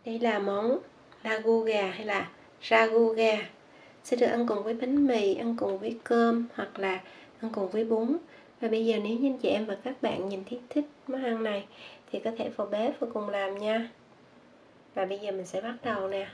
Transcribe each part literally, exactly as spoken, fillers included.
Đây là món ragu gà hay là ragu gà, sẽ được ăn cùng với bánh mì, ăn cùng với cơm hoặc là ăn cùng với bún. Và bây giờ nếu như anh chị em và các bạn nhìn thấy thích món ăn này thì có thể vào bếp và cùng làm nha. Và bây giờ mình sẽ bắt đầu nè.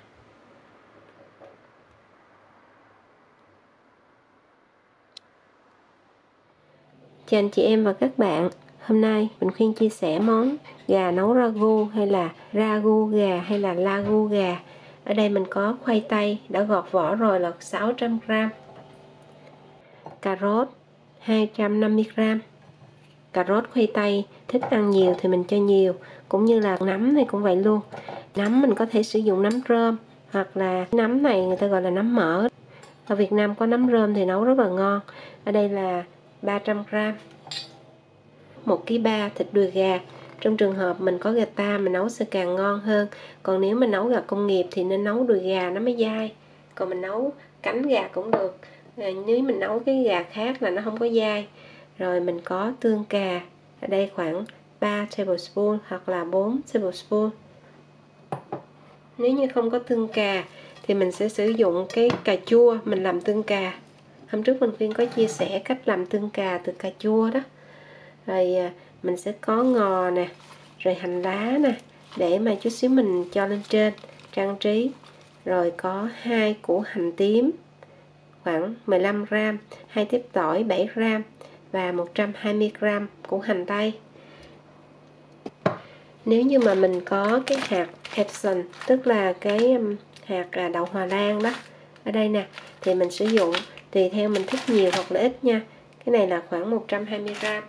Chào anh chị em và các bạn. Hôm nay mình khuyên chia sẻ món gà nấu ragu hay là ragu gà hay là lagu gà. Ở đây mình có khoai tây đã gọt vỏ rồi là sáu trăm gam, cà rốt hai trăm năm mươi gam. Cà rốt khoai tây thích ăn nhiều thì mình cho nhiều, cũng như là nấm này cũng vậy luôn. Nấm mình có thể sử dụng nấm rơm hoặc là nấm này người ta gọi là nấm mỡ. Ở Việt Nam có nấm rơm thì nấu rất là ngon. Ở đây là ba trăm gam. một ki lô gam thịt đùi gà. Trong trường hợp mình có gà ta mình nấu sẽ càng ngon hơn. Còn nếu mình nấu gà công nghiệp thì nên nấu đùi gà nó mới dai. Còn mình nấu cánh gà cũng được. Nếu mình nấu cái gà khác là nó không có dai. Rồi mình có tương cà. Ở đây khoảng ba tablespoon hoặc là bốn tablespoon. Nếu như không có tương cà thì mình sẽ sử dụng cái cà chua mình làm tương cà. Hôm trước mình khuyên có chia sẻ cách làm tương cà từ cà chua đó. Rồi mình sẽ có ngò nè, rồi hành lá nè, để mà chút xíu mình cho lên trên trang trí. Rồi có hai củ hành tím khoảng mười lăm gam, hai tiếp tỏi bảy gam và một trăm hai mươi gam củ hành tây. Nếu như mà mình có cái hạt Epsom, tức là cái hạt đậu Hòa Lan đó, ở đây nè, thì mình sử dụng tùy theo mình thích nhiều hoặc là ít nha. Cái này là khoảng một trăm hai mươi gam.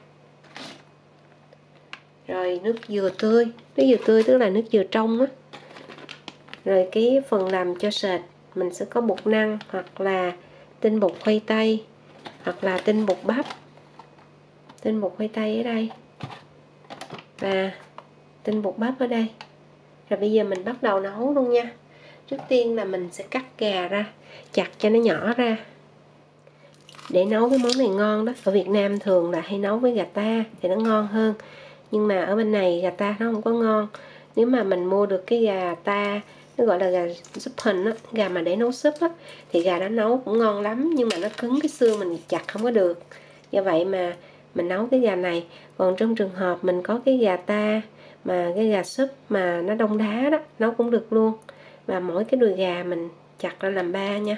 Rồi nước dừa tươi, nước dừa tươi tức là nước dừa trong á. Rồi cái phần làm cho sệt mình sẽ có bột năng hoặc là tinh bột khoai tây hoặc là tinh bột bắp. Tinh bột khoai tây ở đây và tinh bột bắp ở đây. Rồi bây giờ mình bắt đầu nấu luôn nha. Trước tiên là mình sẽ cắt gà ra, chặt cho nó nhỏ ra. Để nấu cái món này ngon đó, ở Việt Nam thường là hay nấu với gà ta thì nó ngon hơn. Nhưng mà ở bên này gà ta nó không có ngon. Nếu mà mình mua được cái gà ta, nó gọi là gà súp hình á, gà mà để nấu súp á, thì gà đó nấu cũng ngon lắm, nhưng mà nó cứng cái xương mình chặt không có được. Do vậy mà mình nấu cái gà này. Còn trong trường hợp mình có cái gà ta mà cái gà súp mà nó đông đá đó, nấu cũng được luôn. Và mỗi cái đùi gà mình chặt ra làm ba nha.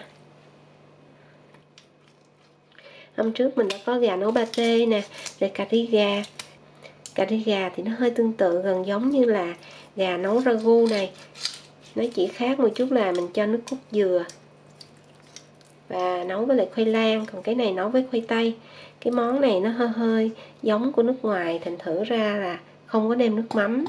Hôm trước mình đã có gà nấu pate nè, rồi cà ri gà. Cà ri gà thì nó hơi tương tự, gần giống như là gà nấu ragu này. Nó chỉ khác một chút là mình cho nước cốt dừa và nấu với lại khoai lang. Còn cái này nấu với khoai tây. Cái món này nó hơi hơi giống của nước ngoài, thành thử ra là không có nêm nước mắm.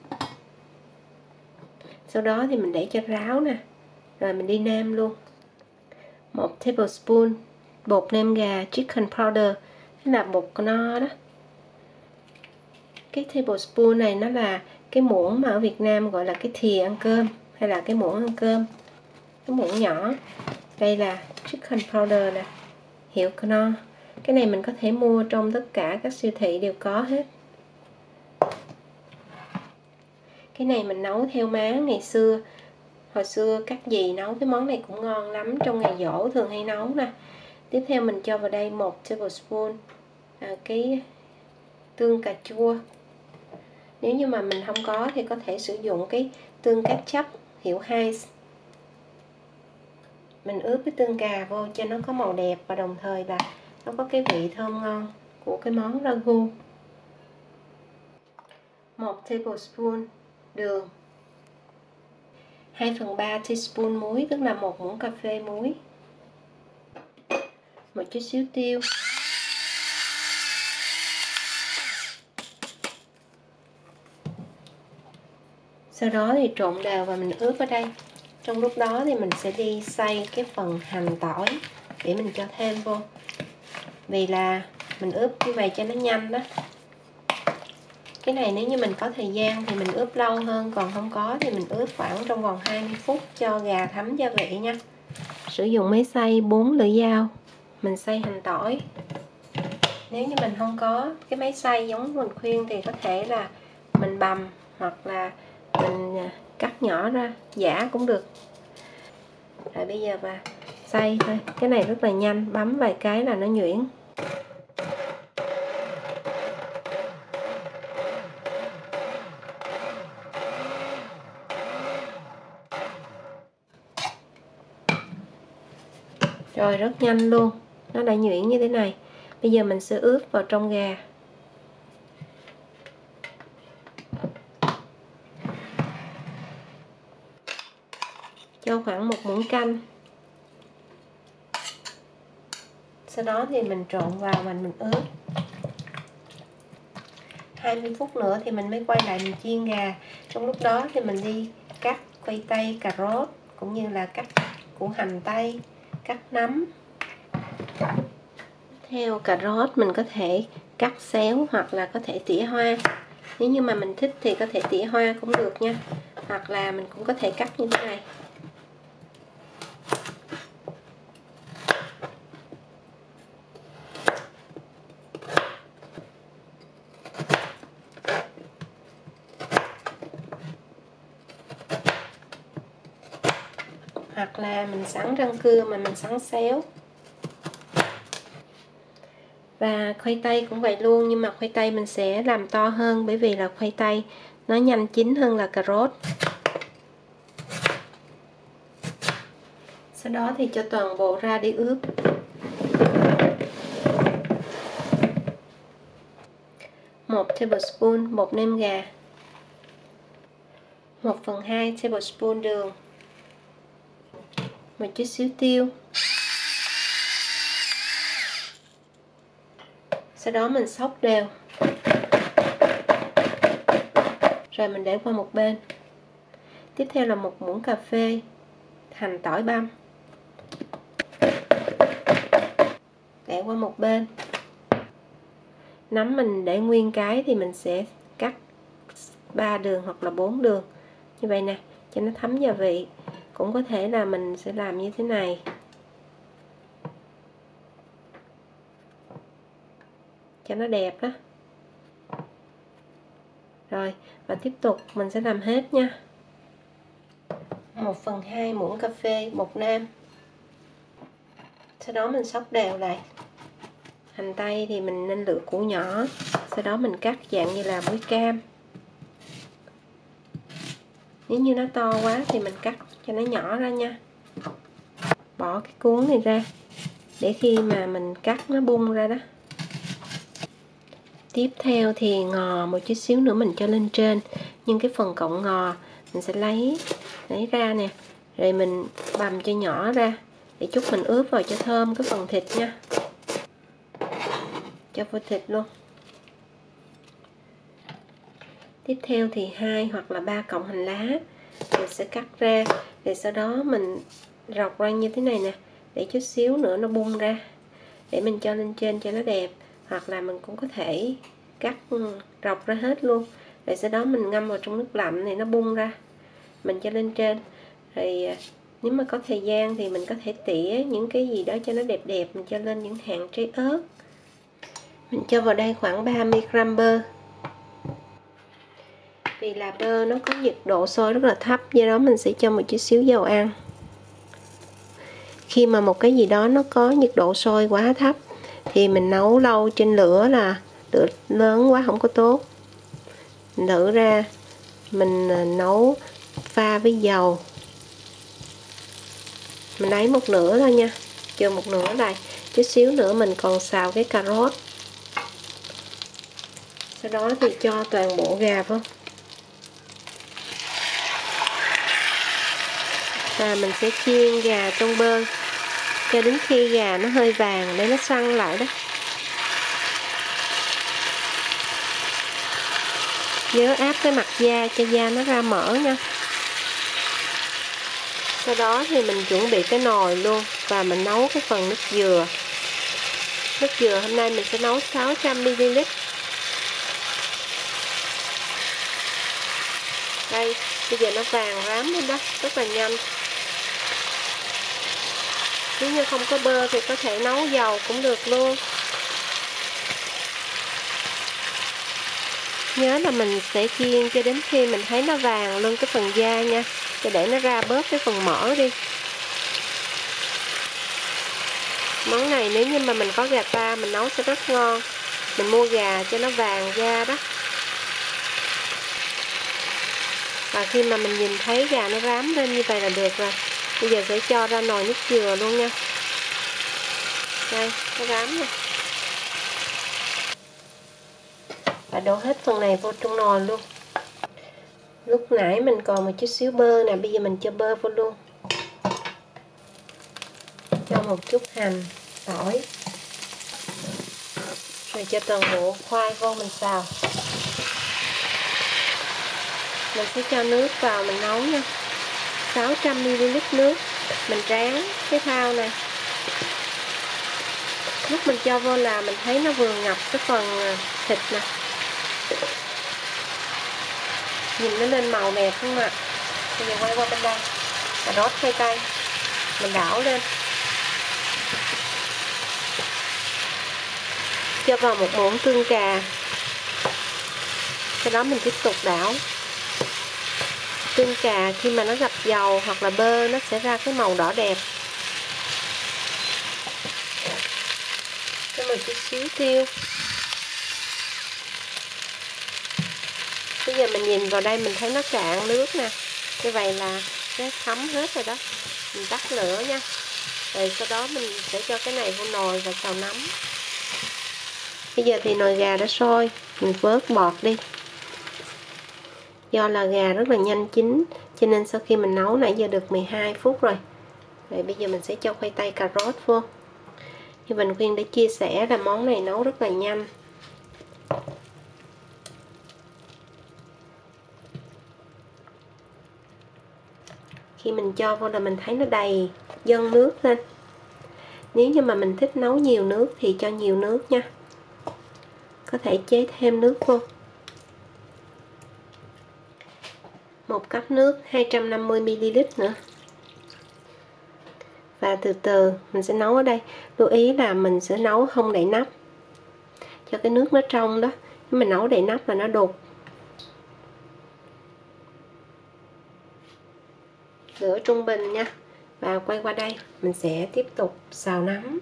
Sau đó thì mình để cho ráo nè, rồi mình đi nêm luôn. Một tablespoon bột nêm gà chicken powder, tức là bột no đó. Cái tablespoon này nó là cái muỗng mà ở Việt Nam gọi là cái thìa ăn cơm hay là cái muỗng ăn cơm, cái muỗng nhỏ. Đây là chicken powder nè, hiệu Knorr. Cái này mình có thể mua trong tất cả các siêu thị đều có hết. Cái này mình nấu theo má ngày xưa. Hồi xưa các dì nấu cái món này cũng ngon lắm, trong ngày giỗ thường hay nấu nè. Tiếp theo mình cho vào đây một tablespoon à, cái tương cà chua. Nếu như mà mình không có thì có thể sử dụng cái tương ketchup hiệu Heinz. Mình ướp cái tương cà vô cho nó có màu đẹp và đồng thời là nó có cái vị thơm ngon của cái món ragu. một tablespoon đường, hai phần ba teaspoon muối, tức là một muỗng cà phê muối, một chút xíu tiêu, sau đó thì trộn đều và mình ướp ở đây. Trong lúc đó thì mình sẽ đi xay cái phần hành tỏi để mình cho thêm vô, vì là mình ướp như vậy cho nó nhanh đó. Cái này nếu như mình có thời gian thì mình ướp lâu hơn, còn không có thì mình ướp khoảng trong vòng hai mươi phút cho gà thấm gia vị nha. Sử dụng máy xay bốn lưỡi dao, mình xay hành tỏi. Nếu như mình không có cái máy xay giống mình khuyên thì có thể là mình bằm hoặc là mình cắt cắt nhỏ ra, giã cũng được. Rồi bây giờ và xay thôi, cái này rất là nhanh, bấm vài cái là nó nhuyễn. Rồi rất nhanh luôn, nó đã nhuyễn như thế này. Bây giờ mình sẽ ướp vào trong gà. Cho khoảng một muỗng canh. Sau đó thì mình trộn vào và mình ướp. hai mươi phút nữa thì mình mới quay lại mình chiên gà. Trong lúc đó thì mình đi cắt khoai tây, cà rốt, cũng như là cắt củ hành tây, cắt nấm. Theo cà rốt mình có thể cắt xéo hoặc là có thể tỉa hoa. Nếu như mà mình thích thì có thể tỉa hoa cũng được nha. Hoặc là mình cũng có thể cắt như thế này. Hoặc là mình sắn rang cưa mà mình sắn xéo. Và khoai tây cũng vậy luôn, nhưng mà khoai tây mình sẽ làm to hơn, bởi vì là khoai tây nó nhanh chín hơn là cà rốt. Sau đó thì cho toàn bộ ra đi ướp. một tablespoon bột nêm gà, một phần hai tablespoon đường, một chút xíu tiêu. Sau đó mình xóc đều. Rồi mình để qua một bên. Tiếp theo là một muỗng cà phê hành tỏi băm. Để qua một bên. Nấm mình để nguyên cái thì mình sẽ cắt ba đường hoặc là bốn đường. Như vậy nè, cho nó thấm gia vị. Cũng có thể là mình sẽ làm như thế này. Cho nó đẹp đó. Rồi, và tiếp tục mình sẽ làm hết nha. một phần hai muỗng cà phê bột nêm. Sau đó mình xóc đều lại. Hành tây thì mình nên lựa củ nhỏ. Sau đó mình cắt dạng như là muối cam. Nếu như nó to quá thì mình cắt cho nó nhỏ ra nha. Bỏ cái cuống này ra, để khi mà mình cắt nó bung ra đó. Tiếp theo thì ngò một chút xíu nữa mình cho lên trên. Nhưng cái phần cọng ngò mình sẽ lấy lấy ra nè. Rồi mình bằm cho nhỏ ra, để chút mình ướp vào cho thơm cái phần thịt nha. Cho vào thịt luôn. Tiếp theo thì hai hoặc là ba cọng hành lá mình sẽ cắt ra, rồi sau đó mình rọc ra như thế này nè, để chút xíu nữa nó bung ra, để mình cho lên trên cho nó đẹp. Hoặc là mình cũng có thể cắt rọc ra hết luôn, rồi sau đó mình ngâm vào trong nước lạnh thì nó bung ra, mình cho lên trên. Rồi nếu mà có thời gian thì mình có thể tỉa những cái gì đó cho nó đẹp đẹp, mình cho lên những hạt trái ớt. Mình cho vào đây khoảng ba mươi gam bơ. Vì là bơ nó có nhiệt độ sôi rất là thấp, do đó mình sẽ cho một chút xíu dầu ăn. Khi mà một cái gì đó nó có nhiệt độ sôi quá thấp thì mình nấu lâu trên lửa là lửa lớn quá không có tốt. Mình thử ra, mình nấu pha với dầu. Mình lấy một nửa thôi nha, chừa một nửa này, chút xíu nữa mình còn xào cái cà rốt. Sau đó thì cho toàn bộ gà vào. Và mình sẽ chiên gà trong bơ cho đến khi gà nó hơi vàng để nó săn lại đó. Nhớ áp cái mặt da cho da nó ra mỡ nha. Sau đó thì mình chuẩn bị cái nồi luôn và mình nấu cái phần nước dừa. Nước dừa hôm nay mình sẽ nấu sáu trăm mi li lít. Đây, bây giờ nó vàng rám lên đó, rất là nhanh. Nếu như không có bơ thì có thể nấu dầu cũng được luôn. Nhớ là mình sẽ chiên cho đến khi mình thấy nó vàng lên cái phần da nha, cho để nó ra bớt cái phần mỡ đi. Món này nếu như mà mình có gà ta mình nấu sẽ rất ngon. Mình mua gà cho nó vàng da đó. Và khi mà mình nhìn thấy gà nó rám lên như vậy là được rồi. Bây giờ sẽ cho ra nồi nước dừa luôn nha. Đây, nó rám nè. Và đổ hết phần này vô trong nồi luôn. Lúc nãy mình còn một chút xíu bơ nè, bây giờ mình cho bơ vô luôn. Cho một chút hành, tỏi. Rồi cho toàn bộ khoai vô mình xào. Mình sẽ cho nước vào mình nấu nha. sáu trăm mi li lít nước. Mình rán cái thao này. Lúc mình cho vô là mình thấy nó vừa ngập cái phần thịt nè. Nhìn nó lên màu đẹp không ạ? Bây giờ quay qua bên đây. Cà rốt khoai tây. Mình đảo lên. Cho vào một muỗng tương cà. Sau đó mình tiếp tục đảo. Tương cà khi mà nó gặp dầu hoặc là bơ nó sẽ ra cái màu đỏ đẹp. Cho một chút xíu tiêu. Bây giờ mình nhìn vào đây mình thấy nó cạn nước nè. Như vậy là nó thấm hết rồi đó. Mình tắt lửa nha. Rồi sau đó mình sẽ cho cái này vô nồi và xào nấm. Bây giờ thì nồi gà đã sôi. Mình vớt bọt đi. Do là gà rất là nhanh chín, cho nên sau khi mình nấu nãy giờ được mười hai phút rồi. Vậy bây giờ mình sẽ cho khoai tây cà rốt vô. Như Bình Khuyên đã chia sẻ là món này nấu rất là nhanh. Khi mình cho vô là mình thấy nó đầy dâng nước lên. Nếu như mà mình thích nấu nhiều nước thì cho nhiều nước nha. Có thể chế thêm nước vô. Một cốc nước hai trăm năm mươi mi li lít nữa. Và từ từ mình sẽ nấu ở đây. Lưu ý là mình sẽ nấu không đậy nắp. Cho cái nước nó trong đó. Nếu mình nấu đậy nắp là nó đục. Lửa trung bình nha. Và quay qua đây mình sẽ tiếp tục xào nấm.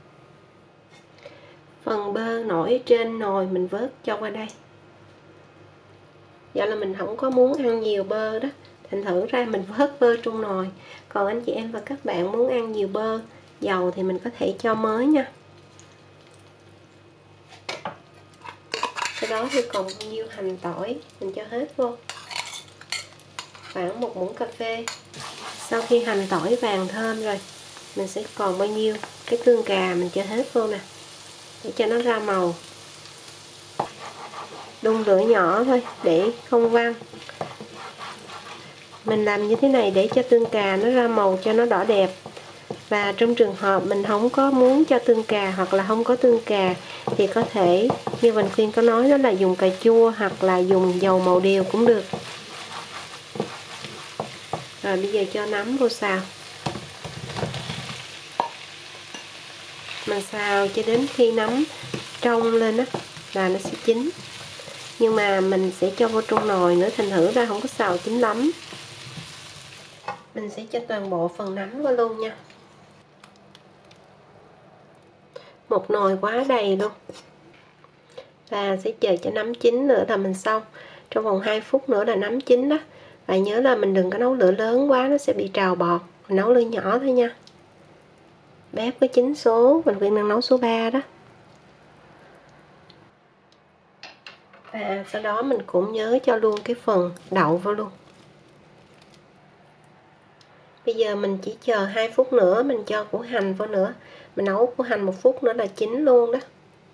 Phần bơ nổi trên nồi mình vớt cho qua đây. Do là mình không có muốn ăn nhiều bơ đó, thành thử ra mình vớt bơ trong nồi. Còn anh chị em và các bạn muốn ăn nhiều bơ dầu thì mình có thể cho mới nha. Sau đó thì còn bao nhiêu hành tỏi mình cho hết vô. Khoảng một muỗng cà phê. Sau khi hành tỏi vàng thơm rồi, mình sẽ còn bao nhiêu cái tương cà mình cho hết vô nè, để cho nó ra màu. Đun lửa nhỏ thôi để không văng. Mình làm như thế này để cho tương cà nó ra màu cho nó đỏ đẹp. Và trong trường hợp mình không có muốn cho tương cà hoặc là không có tương cà thì có thể như Bình Khuyên có nói đó là dùng cà chua hoặc là dùng dầu màu điều cũng được. Rồi bây giờ cho nấm vô xào. Mình xào cho đến khi nấm trong lên á là nó sẽ chín. Nhưng mà mình sẽ cho vô trong nồi nữa, thành thử ra không có xào chín lắm. Mình sẽ cho toàn bộ phần nấm vào luôn nha. Một nồi quá đầy luôn. Và sẽ chờ cho nấm chín nữa là mình xong. Trong vòng hai phút nữa là nấm chín đó. Và nhớ là mình đừng có nấu lửa lớn quá, nó sẽ bị trào bọt. Mình nấu lửa nhỏ thôi nha. Bếp có chín số, mình Khuyên đang nấu số ba đó. Và sau đó mình cũng nhớ cho luôn cái phần đậu vào luôn. Bây giờ mình chỉ chờ hai phút nữa, mình cho củ hành vào nữa. Mình nấu củ hành một phút nữa là chín luôn đó.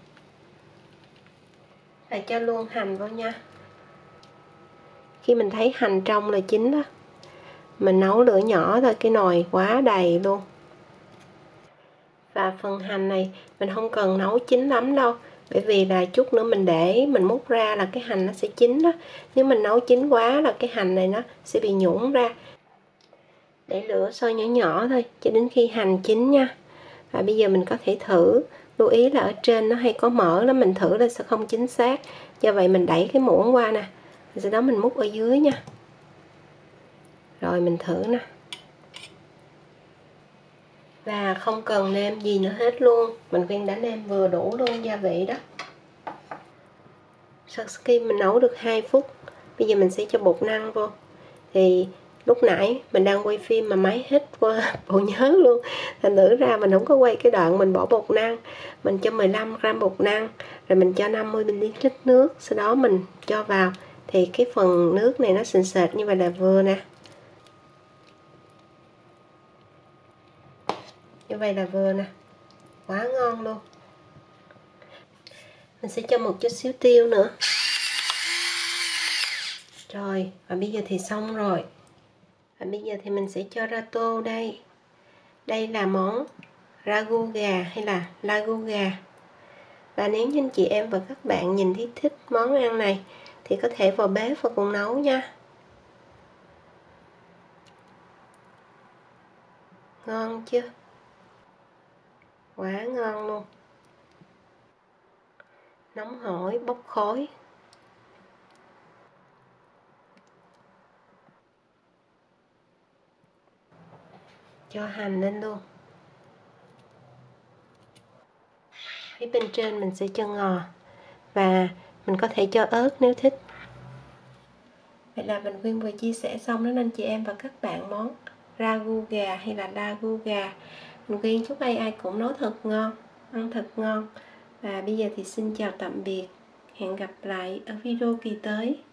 Và cho luôn hành vào nha. Khi mình thấy hành trong là chín đó. Mình nấu lửa nhỏ thôi, cái nồi quá đầy luôn. Và phần hành này mình không cần nấu chín lắm đâu. Bởi vì là chút nữa mình để mình múc ra là cái hành nó sẽ chín đó. Nếu mình nấu chín quá là cái hành này nó sẽ bị nhũn ra. Để lửa sôi nhỏ nhỏ thôi cho đến khi hành chín nha. Và bây giờ mình có thể thử. Lưu ý là ở trên nó hay có mỡ lắm, mình thử là sẽ không chính xác, do vậy mình đẩy cái muỗng qua nè, sau đó mình múc ở dưới nha. Rồi mình thử nè, và không cần nêm gì nữa hết luôn, mình Khuyên đã nêm vừa đủ luôn gia vị đó. Sau khi mình nấu được hai phút, bây giờ mình sẽ cho bột năng vô. Thì lúc nãy mình đang quay phim mà máy hết qua bộ nhớ luôn, thành thử ra mình không có quay cái đoạn mình bỏ bột năng. Mình cho mười lăm gam bột năng, rồi mình cho năm mươi mi li lít nước, sau đó mình cho vào. Thì cái phần nước này nó sền sệt như vậy là vừa nè, như vậy là vừa nè, quá ngon luôn. Mình sẽ cho một chút xíu tiêu nữa. Rồi, và bây giờ thì xong rồi. Và bây giờ thì mình sẽ cho ra tô đây. Đây là món ragu gà hay là lagu gà. Và nếu như anh chị em và các bạn nhìn thấy thích món ăn này thì có thể vào bếp và cùng nấu nha. Ngon chưa? Quá ngon luôn. Nóng hổi bốc khói. Cho hành lên luôn. Phía bên trên mình sẽ cho ngò, và mình có thể cho ớt nếu thích. Vậy là mình Khuyên vừa chia sẻ xong đến anh chị em và các bạn món ragu gà hay là lagu gà. Mình Khuyên chúc ai ai cũng nấu thật ngon, ăn thật ngon. Và bây giờ thì xin chào tạm biệt, hẹn gặp lại ở video kỳ tới.